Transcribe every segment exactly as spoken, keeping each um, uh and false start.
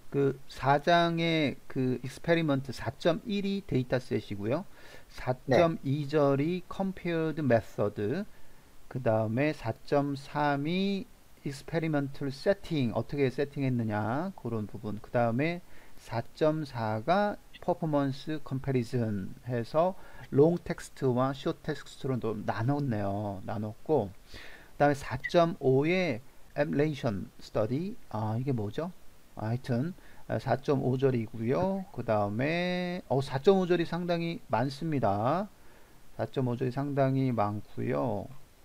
그 사 장의 그 익스페리먼트 사 점 일이 데이터셋이고요. 네. 사 점 이 절이 compared method, 그 다음에 사 점 삼이 experimental setting, 어떻게 세팅했느냐 그런 부분. 그 다음에 사 점 사가 performance comparison 해서 long 텍스트와 short 텍스트로 또 나눴네요. 나눴고, 그 다음에 사 점 오의 ablation study, 아 이게 뭐죠? 아, 하여튼 사 점 오 절이고요. 그 다음에 어, 사 점 오 절이 상당히 많습니다. 사 점 오 절이 상당히 많고요.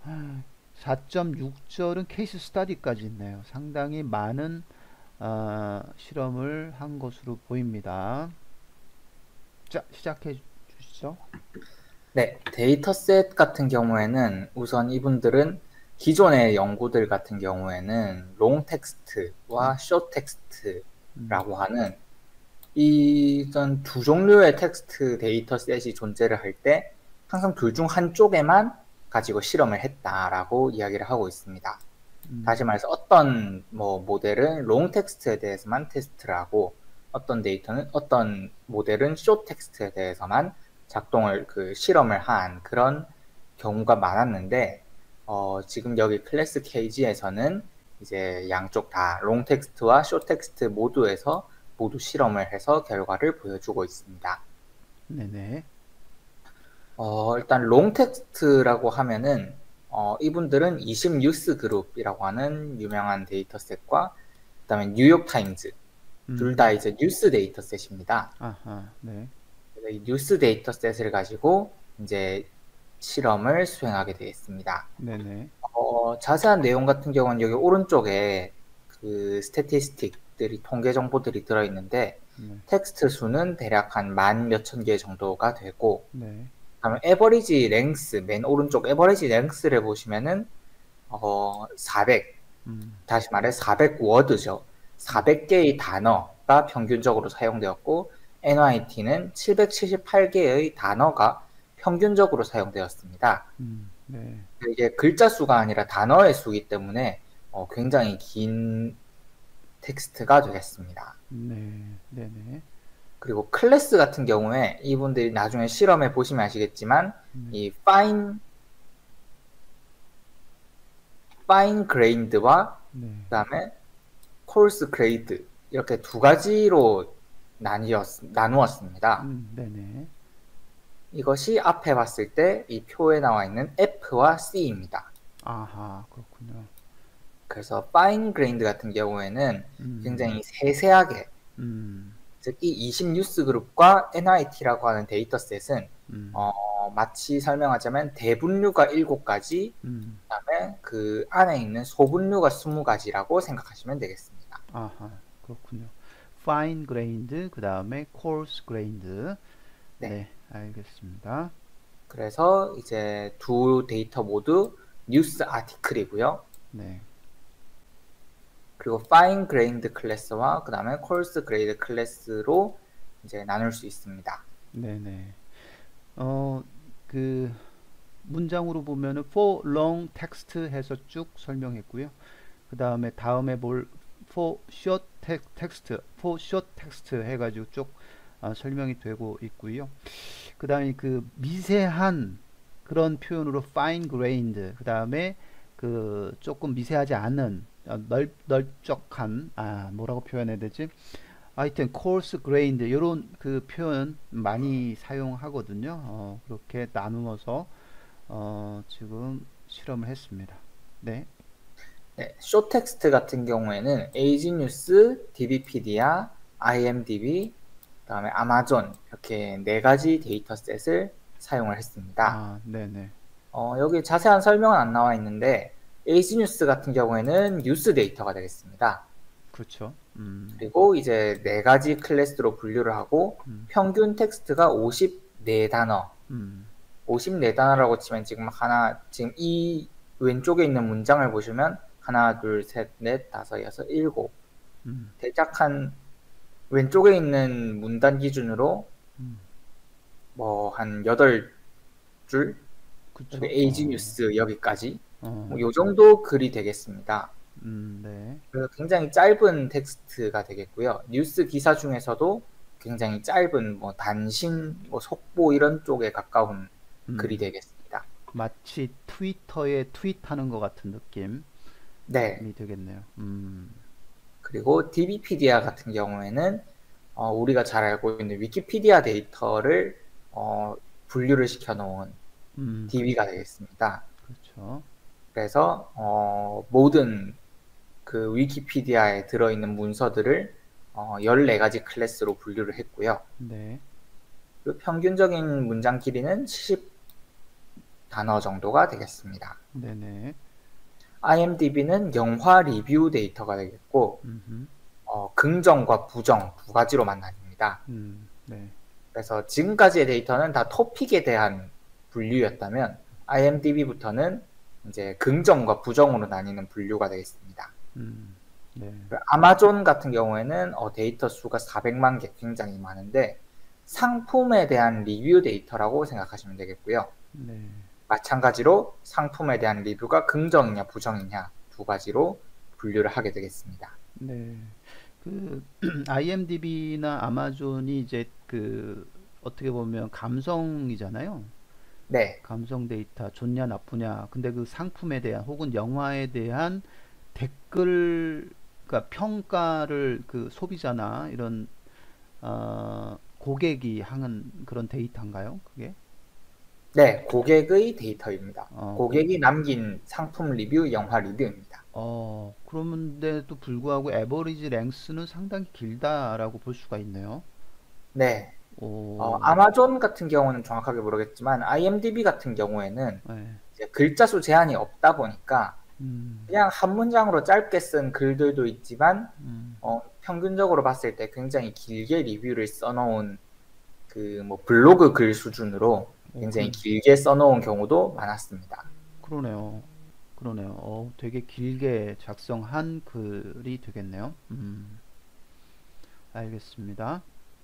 사 점 육 절은 케이스 스터디까지 있네요. 상당히 많은 어, 실험을 한 것으로 보입니다. 자, 시작해 주시죠. 네, 데이터셋 같은 경우에는 우선 이분들은 기존의 연구들 같은 경우에는 롱 텍스트와 숏 음, 텍스트라고 하는 이전 두 종류의 텍스트 데이터셋이 존재를 할 때 항상 둘 중 한쪽에만 가지고 실험을 했다라고 이야기를 하고 있습니다. 다시 음, 말해서 어떤 뭐 모델은 롱 텍스트에 대해서만 테스트를 하고 어떤 데이터는 어떤 모델은 숏 텍스트에 대해서만 작동을 그 실험을 한 그런 경우가 많았는데 어, 지금 여기 클래스 케이지에서는 이제 양쪽 다 롱 텍스트와 숏 텍스트 모두에서 모두 실험을 해서 결과를 보여주고 있습니다. 네네. 어, 일단 롱 텍스트라고 하면은 어, 이분들은 이십 뉴스 그룹이라고 하는 유명한 데이터셋과 그다음에 뉴욕 타임즈 둘 다 음, 이제 뉴스 데이터셋입니다. 아하, 네. 그래서 이 뉴스 데이터셋을 가지고 이제 실험을 수행하게 되겠습니다. 네네. 어, 자세한 내용 같은 경우는 여기 오른쪽에 그 스태티스틱들이 통계 정보들이 들어있는데 네. 텍스트 수는 대략 한 만 몇천 개 정도가 되고 네. 다음에 에버리지 랭스 맨 오른쪽 에버리지 랭스를 보시면은 어 사백 음, 다시 말해 사백 워드죠. 음, 사백 개의 단어가 평균적으로 사용되었고 엔와이티는 칠백칠십팔 개의 단어가 평균적으로 사용되었습니다. 음, 네. 이게 글자 수가 아니라 단어의 수이기 때문에 어, 굉장히 긴 텍스트가 되겠습니다. 네. 네네. 그리고 클래스 같은 경우에 이분들이 나중에 실험해 보시면 아시겠지만 네. 이 fine 파인 그레인드와 네. 그다음에 콜스 그레이드 이렇게 두 가지로 나뉘었, 나누었습니다. 음, 네네. 이것이 앞에 봤을 때 이 표에 나와 있는 F와 C입니다. 아하, 그렇군요. 그래서 파인 그레인드 같은 경우에는 음, 굉장히 세세하게 음, 즉 이 이십 뉴스 그룹과 엔와이티라고 하는 데이터셋은 음, 어, 마치 설명하자면 대분류가 일곱 가지 음, 그다음에 그 안에 있는 소분류가 스무 가지라고 생각하시면 되겠습니다. 아하, 그렇군요. fine grained, 그 다음에 coarse grained. 네. 네, 알겠습니다. 그래서 이제 두 데이터 모두 뉴스 아티클이고요. 네, 그리고 fine grained 클래스와 그 다음에 coarse grained 클래스로 이제 나눌 수 있습니다. 네네. 어, 그 문장으로 보면은 for long text 해서 쭉 설명했고요. 그 다음에 다음에 뭘 for short text, for short text 해가지고 쭉 어, 설명이 되고 있고요. 그 다음에 그 미세한 그런 표현으로 fine grained, 그 다음에 그 조금 미세하지 않은 어, 넓, 넓적한, 아 뭐라고 표현해야 되지? 하여튼 coarse grained 이런 그 표현 많이 사용하거든요. 어, 그렇게 나누어서 어, 지금 실험을 했습니다. 네. 네, 쇼 텍스트 같은 경우에는 에이지뉴스, 디비피디아, 아이엠디비, 그다음에 아마존 이렇게 네 가지 데이터셋을 사용을 했습니다. 아, 네네. 어, 여기 자세한 설명은 안 나와 있는데 에이지뉴스 같은 경우에는 뉴스 데이터가 되겠습니다. 그렇죠. 음, 그리고 이제 네 가지 클래스로 분류를 하고 음, 평균 텍스트가 오십사 단어, 음, 오십사 단어라고 치면 지금 하나, 지금 이 왼쪽에 있는 문장을 보시면 하나, 둘, 셋, 넷, 다섯, 여섯, 일곱. 음, 대략 한 왼쪽에 있는 문단 기준으로 음. 뭐 한 여덟 줄, 여기 그쵸. 에이지 어, 뉴스 여기까지 어, 뭐 요 정도 글이 되겠습니다. 음, 네. 그래서 굉장히 짧은 텍스트가 되겠고요. 뉴스 기사 중에서도 굉장히 짧은 뭐 단신, 뭐 속보 이런 쪽에 가까운 글이 음, 되겠습니다. 마치 트위터에 트윗하는 것 같은 느낌이 네. 되겠네요. 음, 그리고 디비피디아 같은 경우에는 어, 우리가 잘 알고 있는 위키피디아 데이터를 어, 분류를 시켜 놓은 음, 디비가 되겠습니다. 그렇죠. 그래서 어, 모든 그 위키피디아에 들어있는 문서들을 어, 열네 가지 클래스로 분류를 했고요. 네, 그리고 평균적인 문장 길이는 칠십 단어 정도가 되겠습니다. 네네. 아이엠디비는 영화 리뷰 데이터가 되겠고 음, 어, 긍정과 부정 두 가지로만 나뉩니다. 음, 네, 그래서 지금까지의 데이터는 다 토픽에 대한 분류였다면 아이엠디비부터는 이제 긍정과 부정으로 나뉘는 분류가 되겠습니다. 음, 네, 아마존 같은 경우에는 어, 데이터 수가 사백만 개 굉장히 많은데 상품에 대한 리뷰 데이터라고 생각하시면 되겠고요. 네, 마찬가지로 상품에 대한 리뷰가 긍정이냐 부정이냐 두 가지로 분류를 하게 되겠습니다. 네. 그 아이엠디비나 아마존이 이제 그 어떻게 보면 감성이잖아요. 네, 감성 데이터 좋냐 나쁘냐. 근데 그 상품에 대한 혹은 영화에 대한 댓글, 그러니까 평가를 그 소비자나 이런 어, 고객이 하는 그런 데이터인가요? 그게? 네, 고객의 데이터입니다. 어, 고, 고객이 남긴 상품 리뷰, 영화 리뷰입니다. 어, 그런데도 불구하고 에버리지 랭스는 상당히 길다라고 볼 수가 있네요. 네, 어, 오, 아마존 같은 경우는 정확하게 모르겠지만 아이엠디비 같은 경우에는 네. 이제 글자 수 제한이 없다 보니까 음, 그냥 한 문장으로 짧게 쓴 글들도 있지만 음, 어, 평균적으로 봤을 때 굉장히 길게 리뷰를 써놓은 그 뭐 블로그 글 수준으로 오, 굉장히 그, 길게 써놓은 경우도 많았습니다. 그러네요. 그러네요. 어, 되게 길게 작성한 글이 되겠네요. 음, 알겠습니다.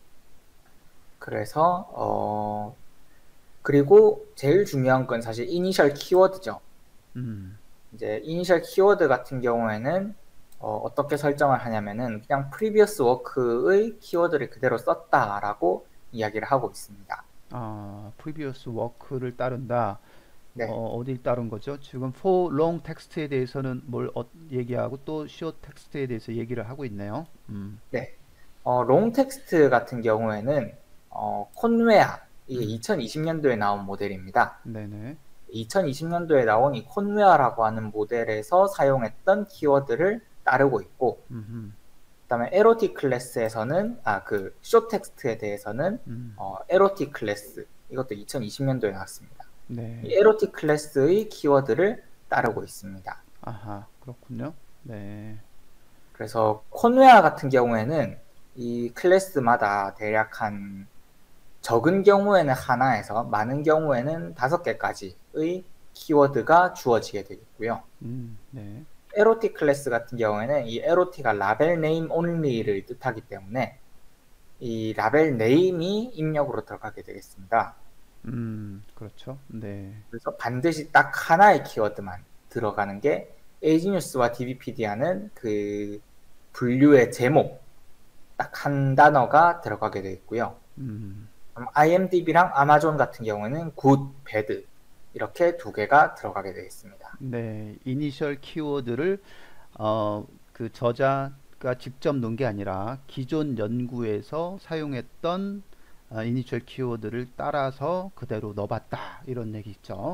그래서 어, 그리고 제일 중요한 건 사실 이니셜 키워드죠. 음, 이제 이니셜 키워드 같은 경우에는 어, 떻게 설정을 하냐면은 그냥 previous work의 키워드를 그대로 썼다라고 이야기를 하고 있습니다. 아, previous work를 따른다. 네, 어, 어딜 따른 거죠? 지금 for long text에 대해서는 뭘 어, 얘기하고 또 short text에 대해서 얘기를 하고 있네요. 음, 네. 어, 롱 텍스트 같은 경우에는 어, 콘웨아 이게 음, 이천이십 년도에 나온 모델입니다. 네네. 이천이십 년도에 나온 이 콘웨아라고 하는 모델에서 사용했던 키워드를 따르고 있고, 음, 그다음에 에로틱 클래스에서는 아 그 쇼 텍스트에 대해서는 음, 어, 에로틱 클래스 이것도 이천이십 년도에 나왔습니다. 이 네. 에로틱 클래스의 키워드를 따르고 있습니다. 아하, 그렇군요. 네. 그래서 콘웨아 같은 경우에는 이 클래스마다 대략 한 적은 경우에는 하나에서 많은 경우에는 다섯 개까지의 키워드가 주어지게 되겠고요. 음, 네. 에로틱 클래스 같은 경우에는 이 에로틱가 라벨 네임 온리를 뜻하기 때문에 이 라벨 네임이 입력으로 들어가게 되겠습니다. 음, 그렇죠. 네. 그래서 반드시 딱 하나의 키워드만 들어가는 게 에이지뉴스와 디비피디아는 그 분류의 제목 딱 한 단어가 들어가게 되겠고요. 음, 아이엠디비랑 아마존 같은 경우에는 굿, 배드 이렇게 두 개가 들어가게 되겠습니다. 네. 이니셜 키워드를 어, 그 저자가 직접 넣은 게 아니라 기존 연구에서 사용했던 아, 이니셜 키워드를 따라서 그대로 넣어봤다. 이런 얘기죠.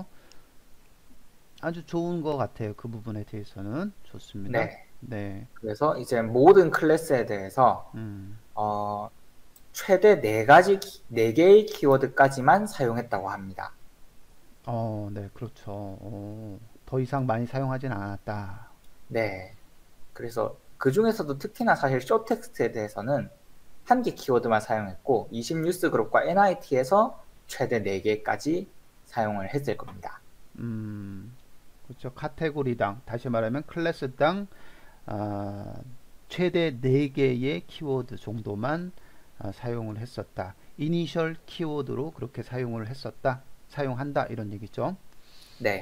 아주 좋은 것 같아요. 그 부분에 대해서는. 좋습니다. 네. 네. 그래서 이제 모든 클래스에 대해서 음, 어, 최대 네 가지, 네 개의 키워드까지만 사용했다고 합니다. 어, 네, 그렇죠. 어, 더 이상 많이 사용하진 않았다. 네. 그래서 그 중에서도 특히나 사실 쇼 텍스트에 대해서는 한 개 키워드만 사용했고 이십 뉴스 그룹과 엔아이티에서 최대 네 개까지 사용을 했을 겁니다. 음, 그렇죠. 카테고리당, 다시 말하면 클래스당 아, 최대 네 개의 키워드 정도만 아, 사용을 했었다. 이니셜 키워드로 그렇게 사용을 했었다. 사용한다. 이런 얘기죠. 네.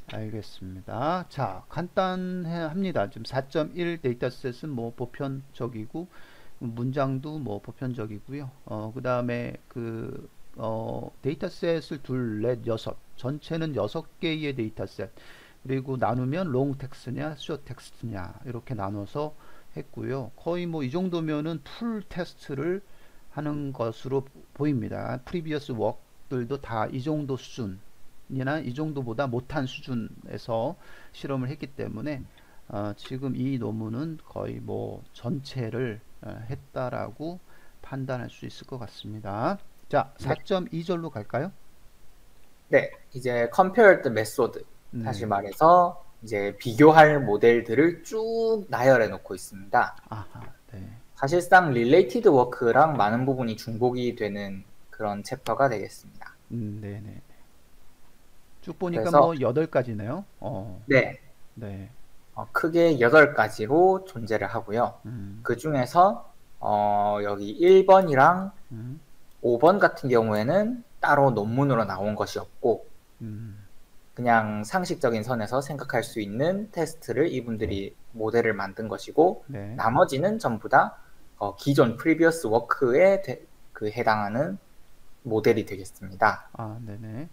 알겠습니다. 자, 간단합니다. 지금 사 점 일 데이터셋은 뭐 보편적이고 문장도 뭐 보편적이고요. 어, 그 다음에 그 어, 데이터셋을 둘, 넷, 여섯, 전체는 여섯 개의 데이터셋. 그리고 나누면 롱 텍스트냐, 숏 텍스트냐 이렇게 나눠서 했고요. 거의 뭐 이 정도면은 풀 테스트를 하는 것으로 보입니다. 프리비어스 워크들도 다 이 정도 수준이나 이 정도보다 못한 수준에서 실험을 했기 때문에 어, 지금 이 논문은 거의 뭐 전체를 어, 했다라고 판단할 수 있을 것 같습니다. 자, 네. 사 점 이 절로 갈까요? 네, 이제 compared method, 다시 네. 말해서 이제 비교할 모델들을 쭉 나열해 놓고 있습니다. 아하, 네. 사실상 related work랑 많은 부분이 중복이 되는 그런 챕터가 되겠습니다. 음, 네네. 쭉 보니까 그래서 뭐 여덟 가지네요. 어, 네, 네. 어, 크게 여덟 가지로 존재를 하고요. 음, 그 중에서 어, 여기 일 번이랑 음, 오 번 같은 경우에는 따로 논문으로 나온 것이 없고 음, 그냥 상식적인 선에서 생각할 수 있는 테스트를 이분들이 모델을 만든 것이고 네. 나머지는 전부 다 어, 기존 previous work에 되, 그 해당하는 모델이 되겠습니다. 아, 네네.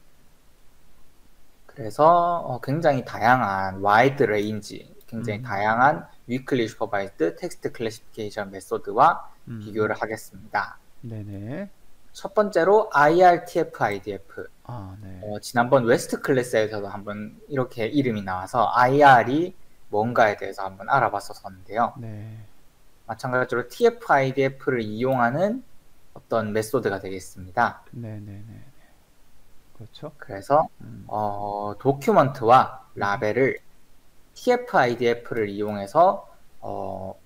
그래서 어, 굉장히 다양한 wide range, 굉장히 음, 다양한 weakly supervised text classification 메소드와 음, 비교를 하겠습니다. 네네. 첫 번째로 아이알티에프 아이디에프. 아, 네. 어, 지난번 웨스트 클래스에서도 한번 이렇게 이름이 나와서 아이알이 뭔가에 대해서 한번 알아봤었는데요. 네. 마찬가지로 티에프 아이디에프를 이용하는 어떤 메소드가 되겠습니다. 네네네. 그렇죠. 그래서 음, 어, 도큐먼트와 음, 라벨을 티에프 아이디에프를 이용해서 어,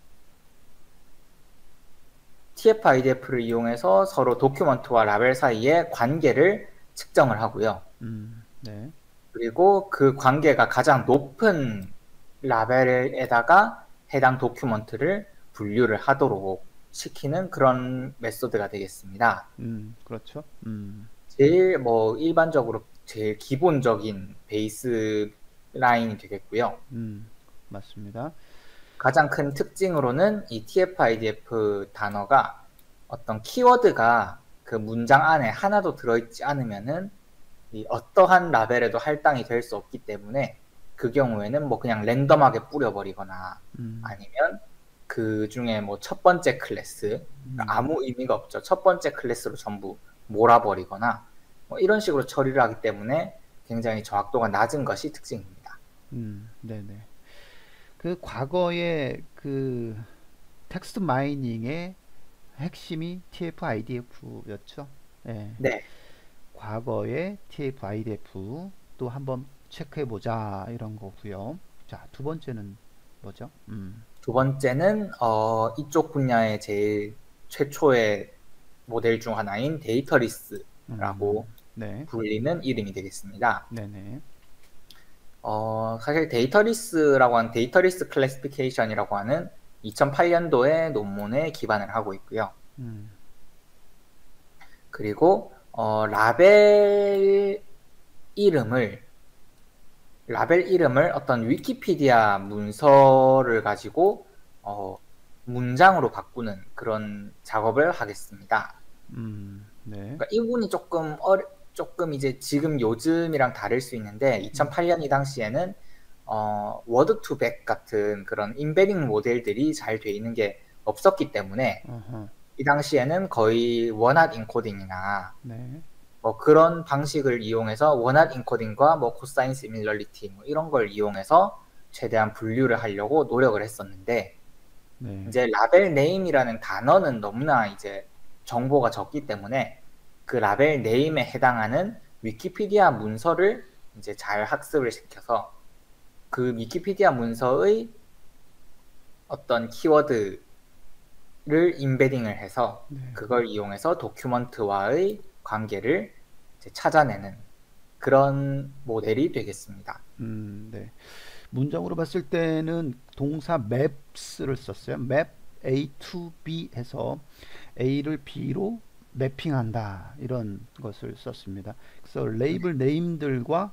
티에프 아이디에프를 이용해서 서로 도큐먼트와 라벨 사이의 관계를 측정을 하고요. 음, 네. 그리고 그 관계가 가장 높은 라벨에다가 해당 도큐먼트를 분류를 하도록 시키는 그런 메소드가 되겠습니다. 음, 그렇죠. 음, 제일 뭐 일반적으로 제일 기본적인 베이스 라인이 되겠고요. 음, 맞습니다. 가장 큰 특징으로는 이 티에프 아이디에프 단어가 어떤 키워드가 그 문장 안에 하나도 들어있지 않으면은 이 어떠한 라벨에도 할당이 될 수 없기 때문에 그 경우에는 뭐 그냥 랜덤하게 뿌려버리거나 음, 아니면 그 중에 뭐 첫 번째 클래스 음, 아무 의미가 없죠. 첫 번째 클래스로 전부 몰아버리거나 뭐 이런 식으로 처리를 하기 때문에 굉장히 정확도가 낮은 것이 특징입니다. 음, 네네. 그 과거의 그 텍스트 마이닝의 핵심이 티에프 아이디에프였죠. 예. 네. 과거의 티에프 아이디에프 또 한번 체크해 보자 이런 거고요. 자, 두 번째는 뭐죠? 음, 두 번째는 어, 이쪽 분야의 제일 최초의 모델 중 하나인 데이터리스라고 음, 네, 불리는 이름이 되겠습니다. 네네, 어, 사실 데이터리스라고 하는 데이터리스 클래시피케이션이라고 하는 이천팔 년도의 논문에 기반을 하고 있고요. 음, 그리고 어, 라벨 이름을 라벨 이름을 어떤 위키피디아 문서를 가지고 어, 문장으로 바꾸는 그런 작업을 하겠습니다. 음, 네, 그러니까 이 부분이 조금 어려, 조금 이제 지금 요즘이랑 다를 수 있는데 음, 이천팔 년 이 당시에는 어, 워드 투백 같은 그런 인베딩 모델들이 잘 돼 있는 게 없었기 때문에 어허, 이 당시에는 거의 원핫 인코딩이나 네, 뭐 그런 방식을 이용해서 원핫 인코딩과 뭐 코사인 시밀러리티 뭐 이런 걸 이용해서 최대한 분류를 하려고 노력을 했었는데 네, 이제 라벨 네임이라는 단어는 너무나 이제 정보가 적기 때문에 그 라벨 네임에 해당하는 위키피디아 문서를 이제 잘 학습을 시켜서 그 위키피디아 문서의 어떤 키워드를 인베딩을 해서 네, 그걸 이용해서 도큐먼트와의 관계를 이제 찾아내는 그런 모델이 되겠습니다. 음, 네. 문장으로 봤을 때는 동사 maps를 썼어요. map A to B 해서 A를 B로 매핑한다 이런 것을 썼습니다. 그래서 레이블 네임들과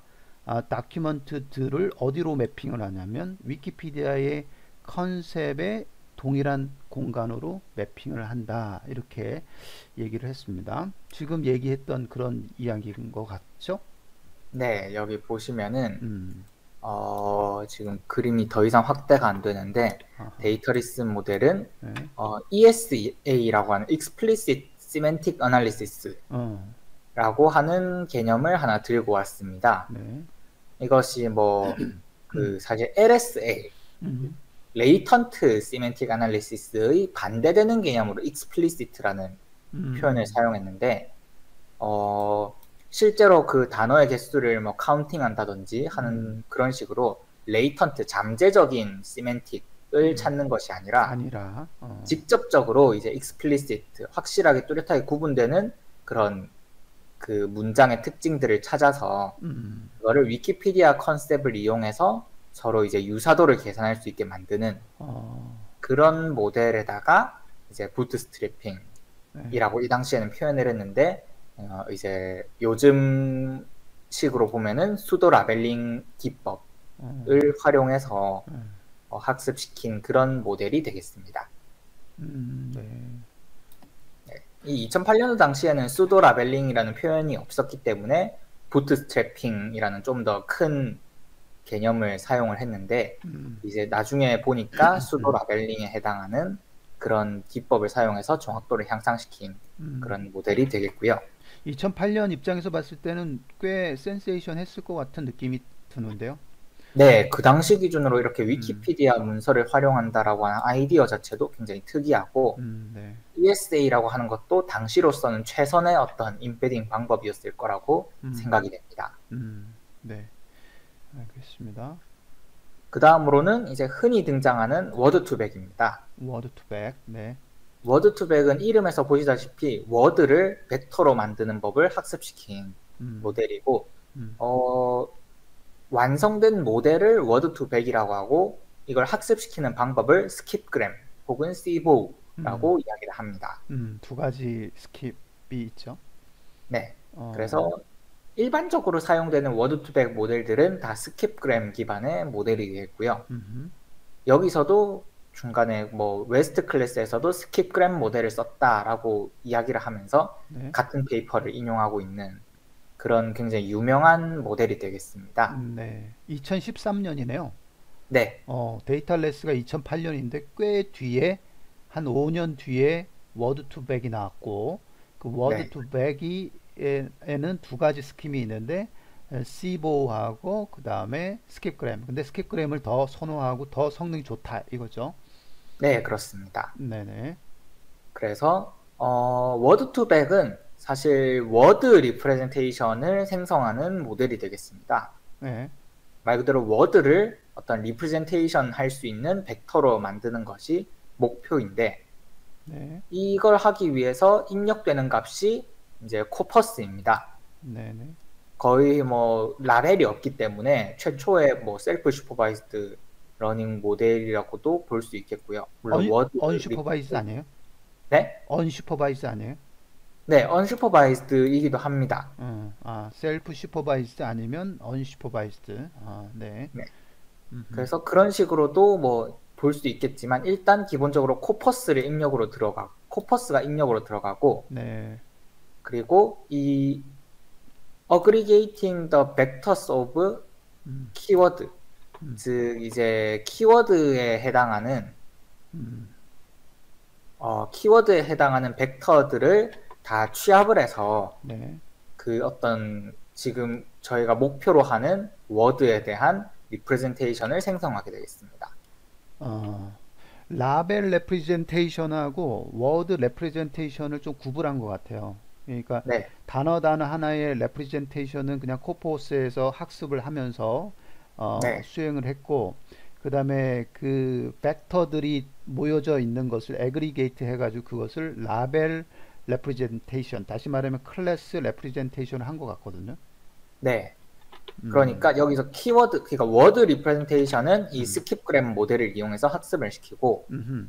아, 다큐먼트들을 어디로 매핑을 하냐면 위키피디아의 컨셉에 동일한 공간으로 매핑을 한다. 이렇게 얘기를 했습니다. 지금 얘기했던 그런 이야기인 것 같죠? 네, 여기 보시면은 음, 어, 지금 그림이 더 이상 확대가 안 되는데 아하, 데이터 리슨 모델은 네, 어, 이에스에이라고 하는 Explicit Semantic Analysis라고 어, 하는 개념을 하나 들고 왔습니다. 네, 이것이 뭐 음, 그 사실 엘에스에이, 음, Latent Semantic Analysis의 반대되는 개념으로 Explicit라는 표현을 음, 사용했는데 어, 실제로 그 단어의 개수를 뭐 카운팅한다든지 음, 하는 그런 식으로 레이턴트 잠재적인 시멘틱을 음, 찾는 것이 아니라 아니라, 어, 직접적으로 이제 explicit 확실하게 뚜렷하게 구분되는 그런 그 문장의 특징들을 찾아서 음, 그거를 위키피디아 컨셉을 이용해서 서로 이제 유사도를 계산할 수 있게 만드는 어, 그런 모델에다가 이제 부트스트래핑 네, 이라고 이 당시에는 표현을 했는데 어, 이제 요즘 식으로 보면은 수도 라벨링 기법을 어, 활용해서 네, 어, 학습시킨 그런 모델이 되겠습니다. 음, 네, 이 이천팔 년도 당시에는 수도 라벨링이라는 표현이 없었기 때문에 부트스트래핑이라는 좀 더 큰 개념을 사용을 했는데 음, 이제 나중에 보니까 수도 라벨링에 해당하는 그런 기법을 사용해서 정확도를 향상시킨 음. 그런 모델이 되겠고요. 이천팔 년 입장에서 봤을 때는 꽤 센세이션 했을 것 같은 느낌이 드는데요. 네, 그 당시 기준으로 이렇게 음, 위키피디아 문서를 활용한다라고 하는 아이디어 자체도 굉장히 특이하고 음, 네, 이에스에이라고 하는 것도 당시로서는 최선의 어떤 임패딩 방법이었을 거라고 음, 생각이 됩니다. 음, 네, 알겠습니다. 그 다음으로는 이제 흔히 등장하는 워드 투백입니다. 워드 투백, 네, 워드 투백은 이름에서 보시다시피 워드를 벡터로 만드는 법을 학습시킨 음, 모델이고 음, 어, 완성된 모델을 워드 투백이라고 하고 이걸 학습시키는 방법을 스킵그램 혹은 음, 씨보우라고 이야기를 합니다. 음, 두 가지 스킵이 있죠. 네. 어, 그래서 일반적으로 사용되는 워드 투백 모델들은 다 스킵그램 기반의 모델이 되겠고요. 음, 여기서도 중간에 뭐 웨스트 클래스에서도 스킵그램 모델을 썼다라고 이야기를 하면서 네, 같은 페이퍼를 인용하고 있는 그런 굉장히 유명한 모델이 되겠습니다. 음, 네, 이천십삼 년이네요. 네. 어, 데이터레스가 이천팔 년인데 꽤 뒤에 한 오 년 뒤에 워드 투백이 나왔고 그 워드 네. 투백이 에는 두 가지 스킴이 있는데 시보하고 그 다음에 스킵그램. 근데 스킵그램을 더 선호하고 더 성능이 좋다 이거죠. 네, 그렇습니다. 네네. 그래서 어, 워드 투백은 사실 워드 리프레젠테이션을 생성하는 모델이 되겠습니다. 네. 말 그대로 워드를 어떤 리프레젠테이션 할 수 있는 벡터로 만드는 것이 목표인데 네. 이걸 하기 위해서 입력되는 값이 이제 코퍼스입니다. 네네. 거의 뭐 라벨이 없기 때문에 최초의 뭐 셀프 슈퍼바이즈드 러닝 모델이라고도 볼 수 있겠고요. 물론 언, 워드 언슈퍼바이즈 리프레 아니에요? 네? 언슈퍼바이즈 아니에요? 네, 언슈퍼바이즈드이기도 합니다. 어, 아, 셀프 슈퍼바이즈드 아니면 언슈퍼바이즈드. 아, 네. 네. 음흠. 그래서 그런 식으로도 뭐 볼 수 있겠지만 일단 기본적으로 코퍼스를 입력으로 들어가 코퍼스가 입력으로 들어가고 네. 그리고 이 aggregating the vectors of 음, keyword 음, 즉 이제 키워드에 해당하는 음, 어, 키워드에 해당하는 벡터들을 다 취합을 해서 네. 그 어떤 지금 저희가 목표로 하는 워드에 대한 리프레젠테이션을 생성하게 되겠습니다. 어, 라벨 레프레젠테이션하고 워드 레프레젠테이션을 좀 구분한 것 같아요. 그러니까 네, 단어 단어 하나의 레프레젠테이션은 그냥 코포스에서 학습을 하면서 어, 네, 수행을 했고 그다음에 그 벡터들이 모여져 있는 것을 애그리게이트 해가지고 그것을 라벨 레프레젠테이션 다시 말하면 클래스 레프레젠테이션을 한 것 같거든요. 네. 음, 그러니까 여기서 키워드, 그러니까 워드 리프레젠테이션은 이 음, 스킵그램 모델을 이용해서 학습을 시키고 음,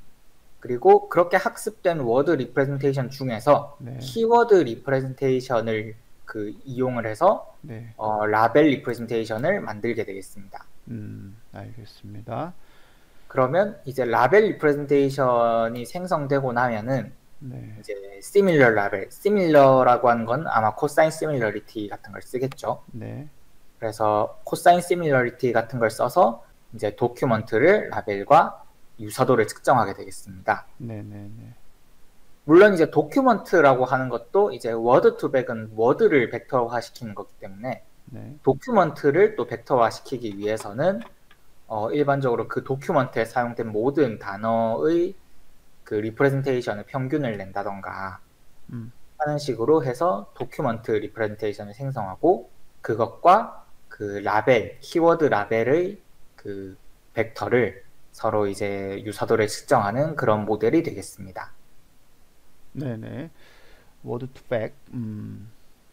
그리고 그렇게 학습된 워드 리프레젠테이션 중에서 네, 키워드 리프레젠테이션을 그 이용을 해서 네. 어, 라벨 리프레젠테이션을 만들게 되겠습니다. 음, 알겠습니다. 그러면 이제 라벨 리프레젠테이션이 생성되고 나면은 네. 이제 similar 라벨, similar라고 하는 건 아마 코사인 시밀러리티 같은 걸 쓰겠죠. 네. 그래서 코사인 시밀러리티 같은 걸 써서 이제 도큐먼트를 라벨과 유사도를 측정하게 되겠습니다. 네, 네, 네. 물론 이제 도큐먼트라고 하는 것도 이제 워드 투 백은 워드를 벡터화 시키는 거기 때문에 네. 도큐먼트를 또 벡터화 시키기 위해서는 어, 일반적으로 그 도큐먼트에 사용된 모든 단어의 그 리프레젠테이션의 평균을 낸다던가 음. 하는 식으로 해서 도큐먼트 리프레젠테이션을 생성하고 그것과 그 라벨, 키워드 라벨의 그 벡터를 서로 이제 유사도를 측정하는 그런 모델이 되겠습니다. 네네. 워드 투 백. 음.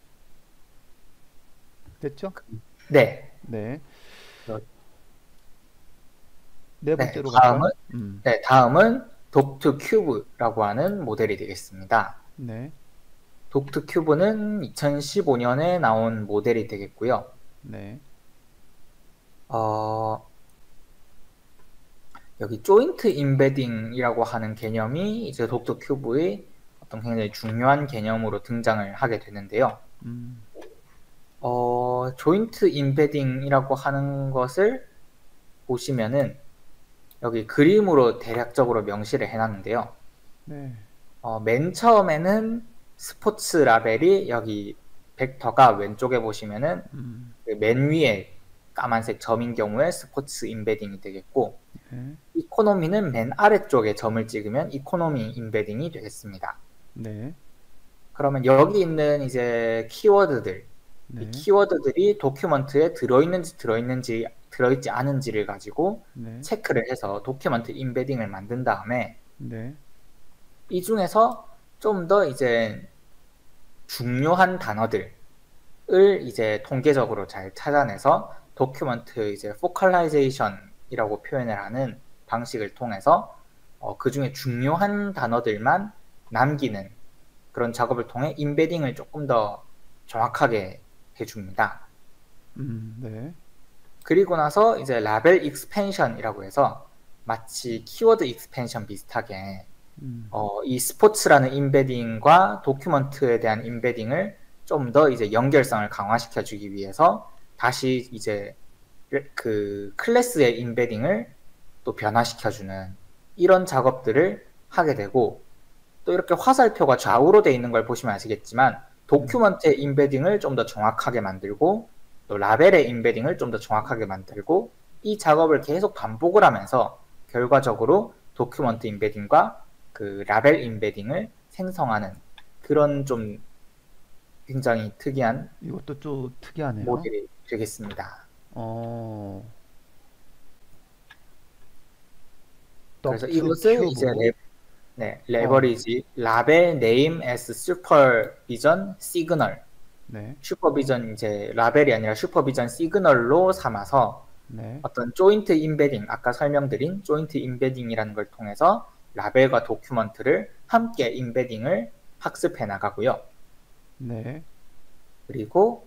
됐죠? 네. 네. 어, 네 네, 번째로 다음은 갈까요? 음. 네, 다음은 독투 큐브라고 하는 모델이 되겠습니다. 네. 독투 큐브는 이천십오 년에 나온 모델이 되겠고요. 네. 어, 여기 조인트 임베딩이라고 하는 개념이 이제 독투 큐브의 어떤 굉장히 중요한 개념으로 등장을 하게 되는데요. 음. 어, 조인트 임베딩이라고 하는 것을 보시면은 여기 그림으로 대략적으로 명시를 해놨는데요. 네. 어, 맨 처음에는 스포츠 라벨이 여기 벡터가 왼쪽에 보시면은 음. 그맨 위에 까만색 점인 경우에 스포츠 임베딩이 되겠고 네. 이코노미는 맨 아래쪽에 점을 찍으면 이코노미 임베딩이 되겠습니다. 네. 그러면 여기 있는 이제 키워드들, 이 네. 키워드들이 도큐먼트에 들어있는지 들어있는지 들어있지 않은지를 가지고 네. 체크를 해서 도큐먼트 임베딩을 만든 다음에 네. 이 중에서 좀 더 이제 중요한 단어들을 이제 통계적으로 잘 찾아내서 도큐먼트 이제 포컬라이제이션이라고 표현을 하는 방식을 통해서 어, 그 중에 중요한 단어들만 남기는 그런 작업을 통해 임베딩을 조금 더 정확하게 해줍니다. 음. 네. 그리고 나서 이제 라벨 익스펜션이라고 해서 마치 키워드 익스펜션 비슷하게 음. 어, 이 스포츠라는 임베딩과 도큐먼트에 대한 임베딩을 좀 더 이제 연결성을 강화시켜 주기 위해서 다시 이제 그 클래스의 임베딩을 또 변화시켜 주는 이런 작업들을 하게 되고 또 이렇게 화살표가 좌우로 되어 있는 걸 보시면 아시겠지만 도큐먼트의 임베딩을 좀 더 정확하게 만들고 또 라벨의 임베딩을 좀 더 정확하게 만들고 이 작업을 계속 반복을 하면서 결과적으로 도큐먼트 임베딩과 그 라벨 임베딩을 생성하는 그런 좀 굉장히 특이한 이것도 좀 특이하네요. 모델이 되겠습니다. 어. 그래서 덕투 이것을 이제 큐브. 레, 네, 어. 레버리지 라벨 네임 as 슈퍼비전 시그널 네. 슈퍼비전 이제 라벨이 아니라 슈퍼비전 시그널로 삼아서 네. 어떤 조인트 임베딩 아까 설명드린 조인트 임베딩이라는 걸 통해서 라벨과 도큐먼트를 함께 임베딩을 학습해 나가고요. 네. 그리고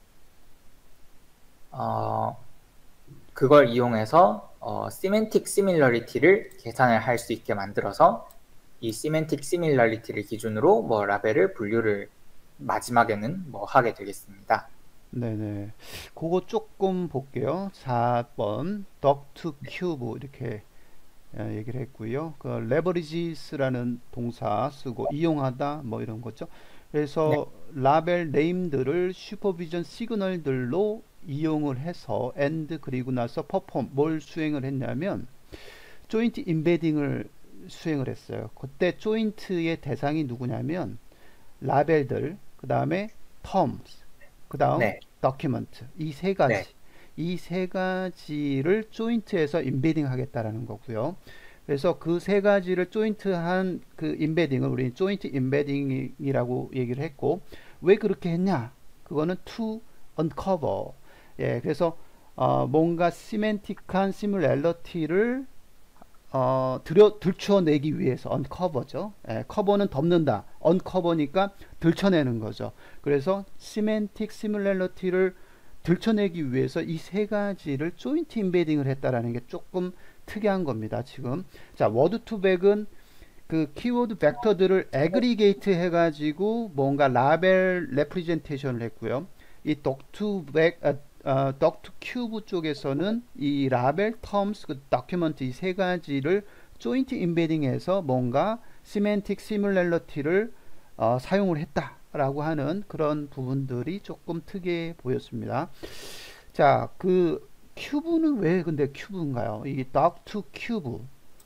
어, 그걸 이용해서 어, 시멘틱 시밀러리티를 계산을 할 수 있게 만들어서 이 시멘틱 시밀러리티를 기준으로 뭐 라벨을 분류를 마지막에는 뭐 하게 되겠습니다. 네네. 그거 조금 볼게요. 사 번 덕투 큐브 이렇게 어, 얘기를 했고요. 그 레버리지스라는 동사 쓰고 이용하다 뭐 이런 거죠. 네, 그래서 라벨 네임들을 슈퍼비전 시그널들로 이용을 해서 and 그리고 나서 퍼폼 뭘 수행을 했냐면 조인트 임베딩을 수행을 했어요. 그때 조인트의 대상이 누구냐면 라벨들, 그 다음에 terms, 그 다음 네, document 이 세 네, 가지 이 세 가지를 조인트에서 임베딩 하겠다라는 거고요. 그래서 그 세 가지를 조인트한 그 임베딩을 우리는 조인트 임베딩이라고 얘기를 했고 왜 그렇게 했냐? 그거는 to uncover. 예, 그래서 어, 뭔가 시멘틱한 시뮬렐러티를 어, 들여, 들춰내기 위해서 언커버죠. 예, 커버는 덮는다. 언커버니까 들춰내는 거죠. 그래서 시멘틱 시뮬레러티를 들춰내기 위해서 이 세 가지를 조인트 임베딩을 했다라는 게 조금 특이한 겁니다. 지금 자 워드 투백은 그 키워드 벡터들을 애그리게이트 해가지고 뭔가 라벨 레프리젠테이션을 했고요. 이 덕투백 아, 어, 덕투 큐브 쪽에서는 이 라벨, 텀스, 그 다큐먼트 이 세 가지를 조인트 임베딩해서 뭔가 시멘틱 시뮬레러티를 어, 사용을 했다라고 하는 그런 부분들이 조금 특이해 보였습니다. 자, 그 큐브는 왜 근데 큐브인가요? 이 덕투 큐브.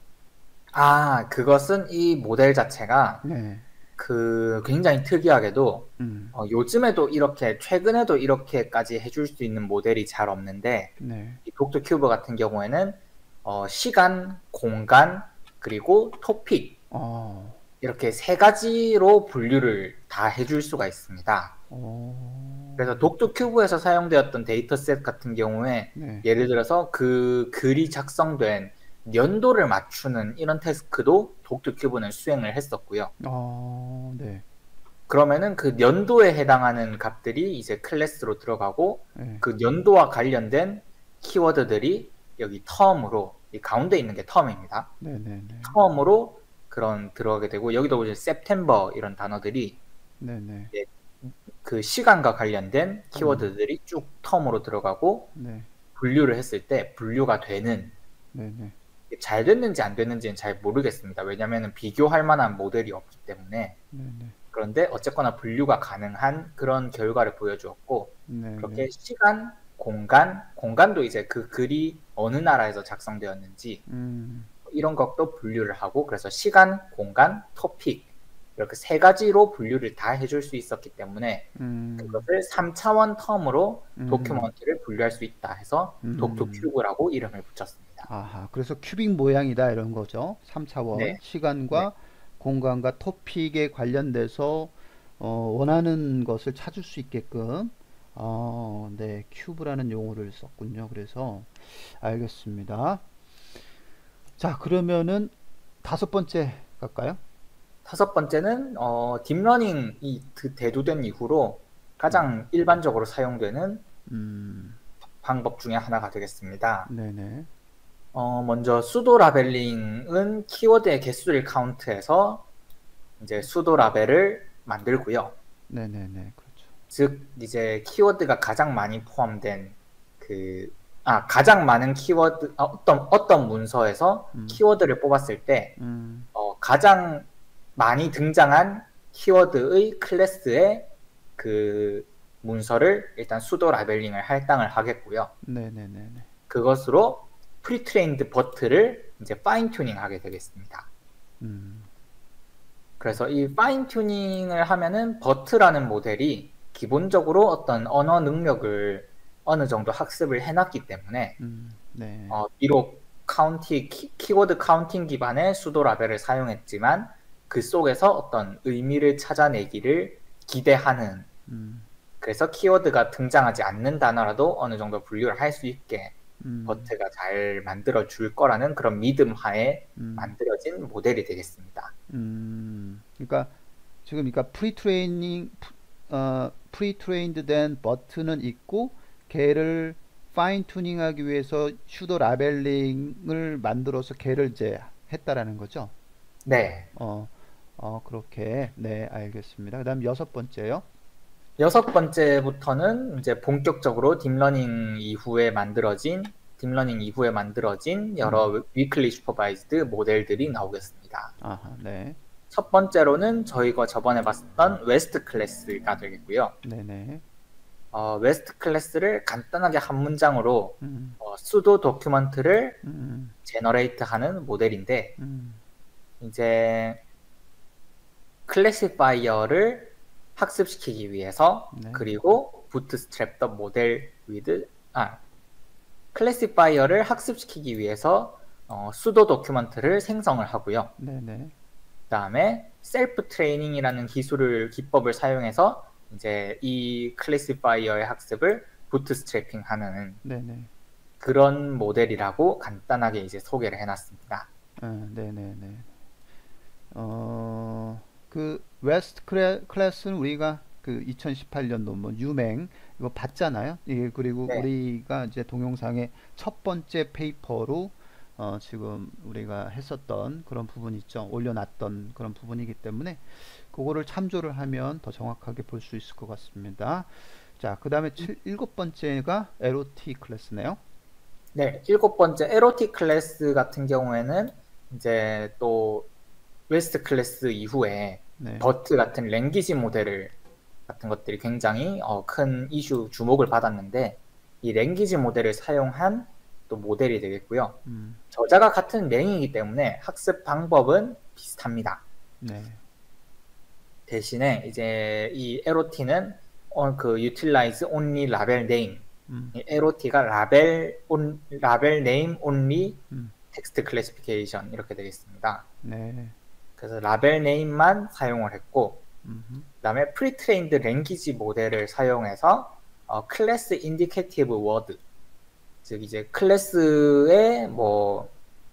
아, 그것은 이 모델 자체가 네. 그 굉장히 특이하게도 음. 어, 요즘에도 이렇게 최근에도 이렇게까지 해줄 수 있는 모델이 잘 없는데 네. 이 독도 큐브 같은 경우에는 어, 시간, 공간, 그리고 토픽 어. 이렇게 세 가지로 분류를 다 해줄 수가 있습니다. 어. 그래서 독도 큐브에서 사용되었던 데이터셋 같은 경우에 네. 예를 들어서 그 글이 작성된 연도를 맞추는 이런 태스크도 독도 큐브는 수행을 했었고요. 어. 네. 그러면은 그 연도에 해당하는 값들이 이제 클래스로 들어가고 네. 그 연도와 관련된 키워드들이 여기 텀으로 이 가운데 있는 게 텀입니다. 네. 네. 네. 텀으로 그런 들어가게 되고 여기도 이제 September 이런 단어들이 네. 네. 이제 그 시간과 관련된 음. 키워드들이 쭉 텀으로 들어가고 네. 분류를 했을 때 분류가 되는 네. 네. 잘 됐는지 안 됐는지는 잘 모르겠습니다. 왜냐하면 비교할 만한 모델이 없기 때문에. 네. 네. 그런데 어쨌거나 분류가 가능한 그런 결과를 보여주었고 네. 그렇게 네. 시간, 공간, 공간도 이제 그 글이 어느 나라에서 작성되었는지 음. 이런 것도 분류를 하고 그래서 시간, 공간, 토픽 이렇게 세 가지로 분류를 다 해줄 수 있었기 때문에 음. 그것을 삼 차원 텀으로 음. 도큐먼트를 분류할 수 있다 해서 음. 독도큐브라고 이름을 붙였습니다. 아하. 그래서 큐빅 모양이다 이런 거죠. 삼 차원 네, 네, 시간과 공간과 토픽에 관련돼서 어, 원하는 것을 찾을 수 있게끔 어, 네, 큐브라는 용어를 썼군요. 그래서 알겠습니다. 자, 그러면은 다섯 번째 갈까요? 다섯 번째는 어, 딥러닝이 대두된 이후로 가장 일반적으로 사용되는 음. 방법 중에 하나가 되겠습니다. 네네. 어, 먼저 수도 라벨링은 키워드의 개수를 카운트해서 이제 수도 라벨을 만들고요. 네네네. 그렇죠. 즉 이제 키워드가 가장 많이 포함된 그 아, 가장 많은 키워드 아, 어떤 어떤 문서에서 음. 키워드를 뽑았을 때 음. 어, 가장 많이 등장한 키워드의 클래스의 그 문서를 일단 수도 라벨링을 할당을 하겠고요. 네네네네. 그것으로 프리트레인드 버트를 이제 파인 튜닝 하게 되겠습니다. 음. 그래서 이 파인 튜닝을 하면은 버트라는 모델이 기본적으로 어떤 언어 능력을 어느 정도 학습을 해놨기 때문에 음. 네. 어, 비록 카운티 키, 키워드 카운팅 기반의 수도 라벨을 사용했지만 그 속에서 어떤 의미를 찾아내기를 기대하는 음. 그래서 키워드가 등장하지 않는 단어라도 어느 정도 분류를 할 수 있게 음. 버트가 잘 만들어 줄 거라는 그런 믿음 하에 음. 만들어진 모델이 되겠습니다. 음. 그러니까 지금 그러니까 프리트레이닝 어, 프리트레인드 된 버튼은 있고 걔를 파인 튜닝하기 위해서 슈도 라벨링을 만들어서 걔를 이제 했다라는 거죠. 네. 어, 어, 그렇게. 네, 알겠습니다. 그다음 여섯 번째요. 여섯 번째부터는 이제 본격적으로 딥러닝 이후에 만들어진 딥러닝 이후에 만들어진 여러 음. 위클리 슈퍼바이즈드 모델들이 나오겠습니다. 아하, 네. 첫 번째로는 저희가 저번에 봤었던 웨스트 클래스가 되겠고요. 네네. 어, 웨스트 클래스를 간단하게 한 문장으로 음. 어, 수도 도큐먼트를 음. 제너레이트하는 모델인데 음. 이제 클래시파이어를 학습시키기 위해서 네. 그리고 부트스트랩 더 모델 위드 아 클래시파이어를 학습시키기 위해서 어, 수도 도큐먼트를 생성을 하고요. 네네. 그 다음에 셀프 트레이닝이라는 기술을 기법을 사용해서 이제 이 클래시파이어의 학습을 부트스트래핑하는 네네. 그런 모델이라고 간단하게 이제 소개를 해놨습니다. 아, 네네네. 어, 그 웨스트 클래, 클래스는 우리가 그 이천십팔 년 논문 유맹 이거 봤잖아요. 예, 그리고 네, 우리가 이제 동영상의 첫 번째 페이퍼로 어, 지금 우리가 했었던 그런 부분 있죠. 올려놨던 그런 부분이기 때문에 그거를 참조를 하면 더 정확하게 볼 수 있을 것 같습니다. 자, 그 다음에 일곱 번째가 엘오티 클래스네요. 네, 일곱 번째 에로틱 클래스 같은 경우에는 이제 또 웨스트 클래스 이후에 네. 버트 같은 랭귀지 모델을 같은 것들이 굉장히 어, 큰 이슈 주목을 받았는데 이 랭귀지 모델을 사용한 또 모델이 되겠고요. 음, 저자가 같은 랭이기 때문에 학습 방법은 비슷합니다. 네. 대신에 이제 이 에로티는 어, 그 utilize only label name. 음, 이 에로티가 라벨 온 라벨 네임 온리 음, 텍스트 클래시피케이션 이렇게 되겠습니다. 네. 그래서 라벨 네임만 사용을 했고 음, 그다음에 프리트레인드 랭귀지 모델을 사용해서 어, 클래스 인디케이티브 워드 즉 이제 클래스에 뭐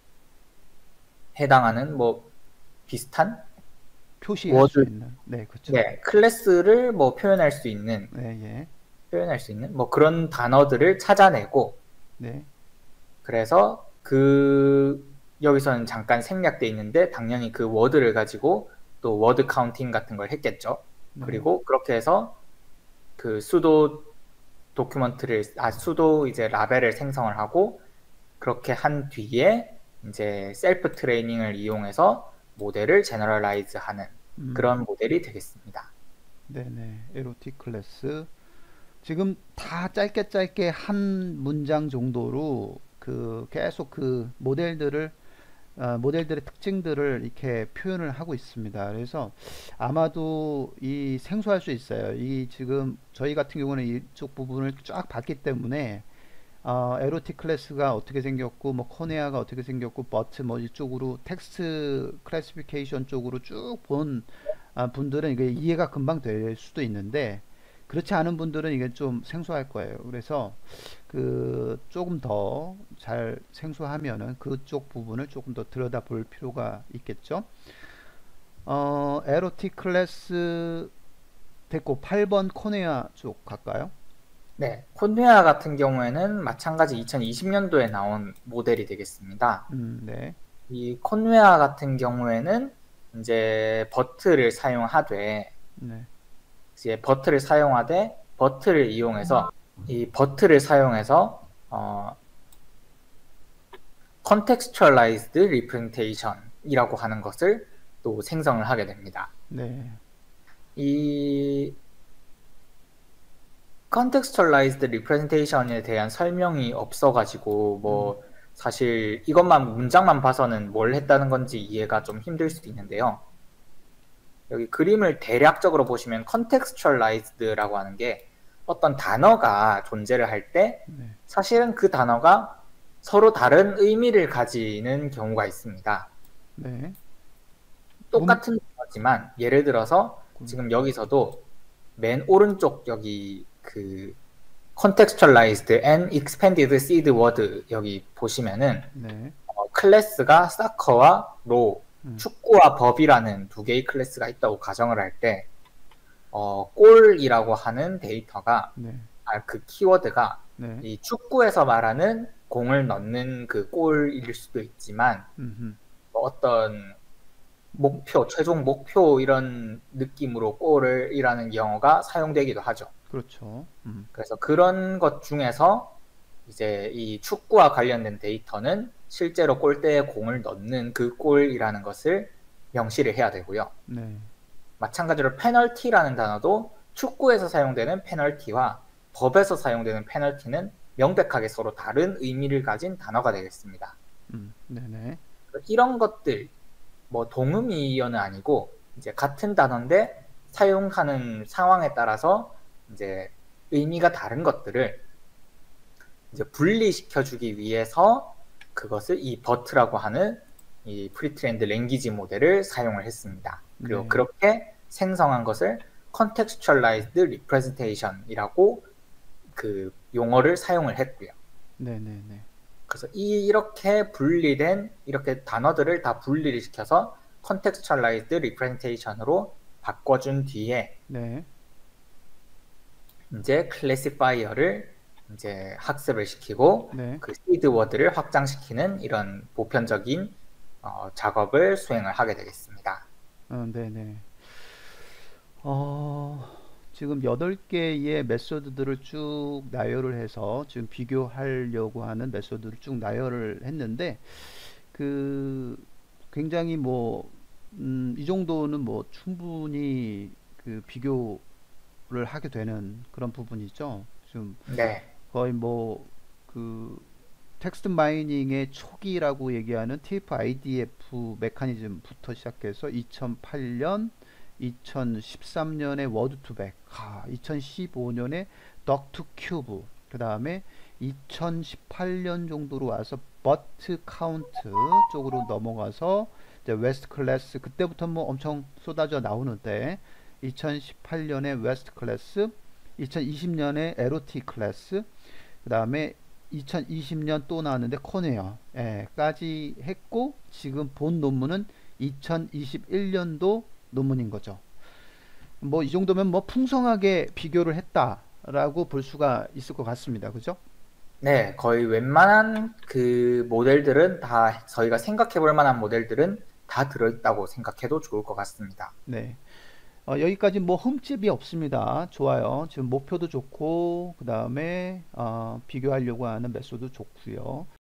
해당하는 뭐 비슷한 표시할 수 워드 있는. 네, 그렇죠. 네 클래스를 뭐 표현할 수 있는 네, 예. 표현할 수 있는 뭐 그런 단어들을 찾아내고 네. 그래서 그 여기서는 잠깐 생략돼 있는데 당연히 그 워드를 가지고 또 워드 카운팅 같은 걸 했겠죠. 네. 그리고 그렇게 해서 그 수도 도큐먼트를 아 수도 이제 라벨을 생성을 하고 그렇게 한 뒤에 이제 셀프 트레이닝을 이용해서 모델을 제너럴라이즈 하는 음, 그런 모델이 되겠습니다. 네네. 에로틱 클래스. 지금 다 짧게 짧게 한 문장 정도로 그 계속 그 모델들을 어, 모델들의 특징들을 이렇게 표현을 하고 있습니다. 그래서 아마도 이 생소할 수 있어요. 이 지금 저희 같은 경우는 이쪽 부분을 쫙 봤기 때문에 어, 에로틱 클래스가 어떻게 생겼고 뭐 코네아가 어떻게 생겼고 버트 뭐 이쪽으로 텍스트 클래시피케이션 쪽으로 쭉 본 아, 분들은 이게 이해가 금방 될 수도 있는데 그렇지 않은 분들은 이게 좀 생소할 거예요. 그래서 그 조금 더 잘 생소하면은 그쪽 부분을 조금 더 들여다볼 필요가 있겠죠. 어, 에로틱 클래스 됐고 팔 번 코네아 쪽 갈까요? 네, 콘웨아 같은 경우에는 마찬가지 이천이십 년도에 나온 모델이 되겠습니다. 음, 네. 이 콘웨아 같은 경우에는 이제 버트를 사용하되 네. 이제 버트를 사용하되 버트를 이용해서 이 버트를 사용해서 어, contextualized representation이라고 하는 것을 또 생성을 하게 됩니다. 네. 이 contextualized representation에 대한 설명이 없어가지고 음, 뭐 사실 이것만 문장만 봐서는 뭘 했다는 건지 이해가 좀 힘들 수도 있는데요. 여기 그림을 대략적으로 보시면 contextualized라고 하는 게 어떤 단어가 존재를 할 때 네. 사실은 그 단어가 서로 다른 의미를 가지는 경우가 있습니다. 네. 문, 똑같은 단어지만 예를 들어서 지금 여기서도 맨 오른쪽 여기 그 contextualized and expanded seed word 여기 보시면은 네. 어, 클래스가 사커와 로, 음, 축구와 법이라는 두 개의 클래스가 있다고 가정을 할 때 어, 골이라고 하는 데이터가 네. 아, 그 키워드가 네. 이 축구에서 말하는 공을 넣는 그 골일 수도 있지만 음, 뭐 어떤 목표, 최종 목표 이런 느낌으로 골이라는 영어가 사용되기도 하죠. 그렇죠. 음, 그래서 그런 것 중에서 이제 이 축구와 관련된 데이터는 실제로 골대에 공을 넣는 그 골이라는 것을 명시를 해야 되고요. 네. 마찬가지로 페널티라는 단어도 축구에서 사용되는 페널티와 법에서 사용되는 페널티는 명백하게 서로 다른 의미를 가진 단어가 되겠습니다. 음, 네네. 이런 것들, 뭐 동의어는 아니고 이제 같은 단어인데 사용하는 상황에 따라서 이제 의미가 다른 것들을 이제 분리시켜주기 위해서 그것을 이 버트라고 하는 이 프리트렌드 랭귀지 모델을 사용을 했습니다. 그리고 네. 그렇게 생성한 것을 contextualized representation이라고 그 용어를 사용을 했고요. 네네네. 그래서 이, 이렇게 분리된 이렇게 단어들을 다 분리를 시켜서 contextualized representation으로 바꿔준 뒤에 네. 이제 클래시파이어를 이제 학습을 시키고 네. 그 시드 워드를 확장시키는 이런 보편적인 어, 작업을 수행을 하게 되겠습니다. 어, 네네. 어, 지금 여덟 개의 메소드들을 쭉 나열을 해서 지금 비교하려고 하는 메소드를 쭉 나열을 했는데, 그, 굉장히 뭐, 음, 이 정도는 뭐 충분히 그 비교를 하게 되는 그런 부분이죠. 지금 네, 거의 뭐, 그, 텍스트 마이닝의 초기라고 얘기하는 티에프 아이디에프 메커니즘부터 시작해서 이천팔 년, 이천십삼 년에 워드 투백, 아, 이천십오 년에 덕 투 큐브, 그 다음에 이천십팔 년 정도로 와서 버트 카운트 쪽으로 넘어가서 이제 웨스트 클래스, 그때부터 뭐 엄청 쏟아져 나오는데 이천십팔 년에 웨스트 클래스, 이천이십 년에 에로티 클래스, 그 다음에 이천이십 년 또 나왔는데 코네어, 예, 까지 했고, 지금 본 논문은 이천이십일 년도 논문인 거죠. 뭐 이 정도면 뭐 풍성하게 비교를 했다라고 볼 수가 있을 것 같습니다. 그죠? 네, 거의 웬만한 그 모델들은 다 저희가 생각해 볼 만한 모델들은 다 들어있다고 생각해도 좋을 것 같습니다. 네. 어, 여기까지 뭐 흠집이 없습니다. 좋아요. 지금 목표도 좋고, 그 다음에 어, 비교하려고 하는 메소드 좋고요.